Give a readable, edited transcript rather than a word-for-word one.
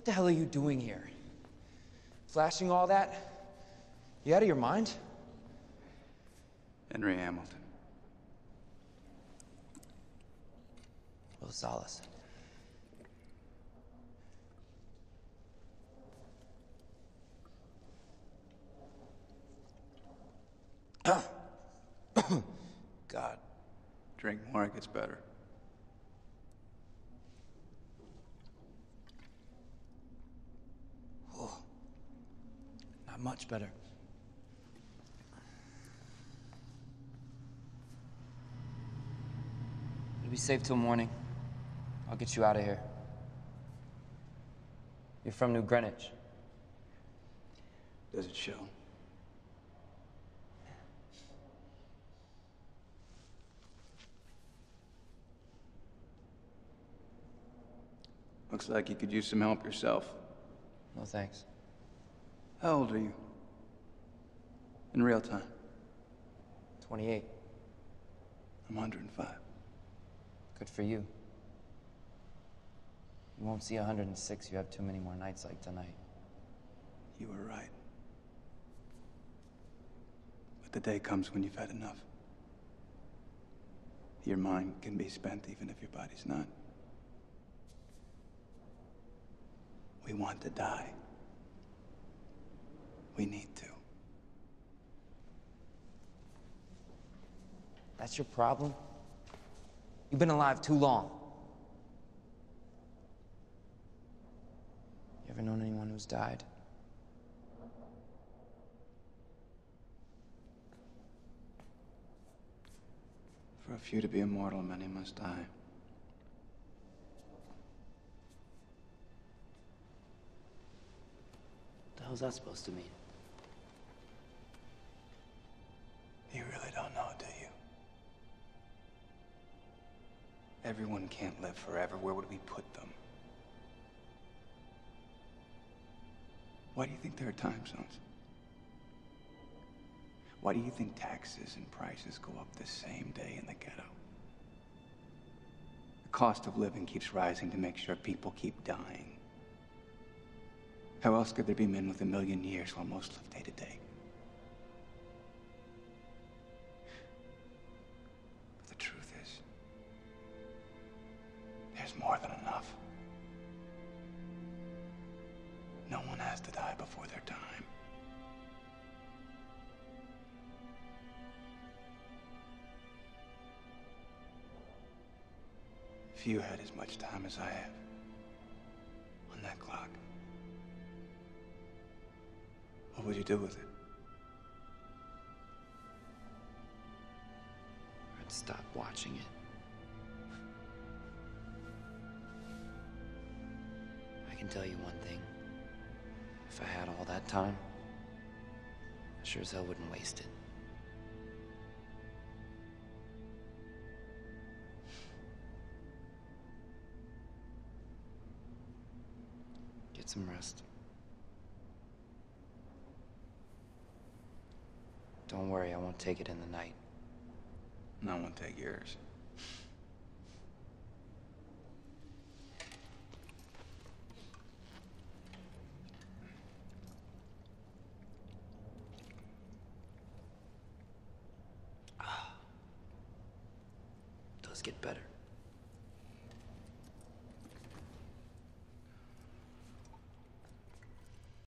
the hell are you doing here? Flashing all that? You out of your mind? Henry Hamilton. Will Salas. God. Drink more, it gets better. Oh, not much better. You'll be safe till morning. I'll get you out of here. You're from New Greenwich. Does it show? Looks like you could use some help yourself. No thanks. How old are you? In real time? 28. I'm 105. Good for you. You won't see 106. You have too many more nights like tonight. You were right. But the day comes when you've had enough. Your mind can be spent even if your body's not. We want to die. We need to. That's your problem? You've been alive too long. You ever known anyone who's died? For a few to be immortal, many must die. What the hell's that supposed to mean? You really don't know, do you? Everyone can't live forever. Where would we put them? Why do you think there are time zones? Why do you think taxes and prices go up the same day in the ghetto? The cost of living keeps rising to make sure people keep dying. How else could there be men with 1,000,000 years while most live day to day? But the truth is, there's more than enough. No one has to die before their time. If you had as much time as I have on that clock, what would you do with it? I'd stop watching it. I can tell you one thing. If I had all that time, I sure as hell wouldn't waste it. Get some rest. Don't worry, I won't take it in the night. And I won't take yours. Does get better.